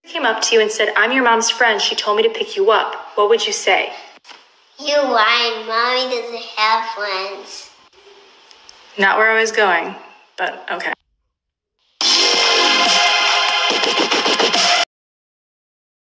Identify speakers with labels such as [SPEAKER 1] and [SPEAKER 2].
[SPEAKER 1] came up to you and said, "I'm your mom's friend. She told me to pick you up," what would you say?
[SPEAKER 2] You're lying. Mommy doesn't have friends.
[SPEAKER 1] Not where I was going, but okay.